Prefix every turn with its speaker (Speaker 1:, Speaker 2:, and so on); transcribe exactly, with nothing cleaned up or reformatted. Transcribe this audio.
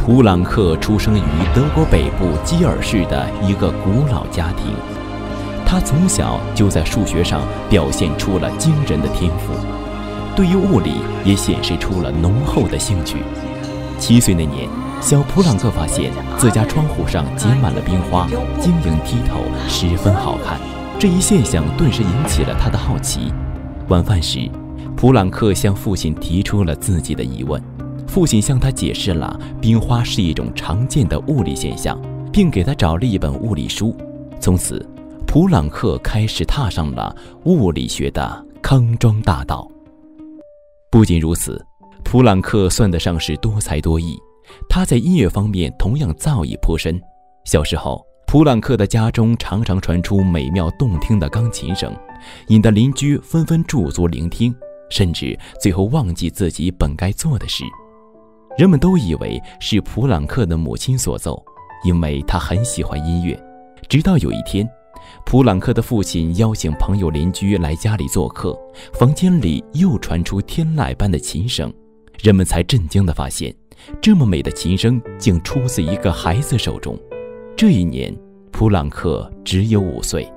Speaker 1: 普朗克出生于德国北部基尔市的一个古老家庭，他从小就在数学上表现出了惊人的天赋，对于物理也显示出了浓厚的兴趣。七岁那年，小普朗克发现自家窗户上结满了冰花，晶莹剔透，十分好看。这一现象顿时引起了他的好奇。晚饭时，普朗克向父亲提出了自己的疑问，父亲向他解释了冰花是一种常见的物理现象，并给他找了一本物理书。从此，普朗克开始踏上了物理学的康庄大道。不仅如此，普朗克算得上是多才多艺，他在音乐方面同样造诣颇深。小时候，普朗克的家中常常传出美妙动听的钢琴声，引得邻居纷纷驻足聆听，甚至最后忘记自己本该做的事。人们都以为是普朗克的母亲所奏，因为他很喜欢音乐。直到有一天，普朗克的父亲邀请朋友邻居来家里做客，房间里又传出天籁般的琴声，人们才震惊地发现，这么美的琴声竟出自一个孩子手中。这一年，普朗克只有五岁。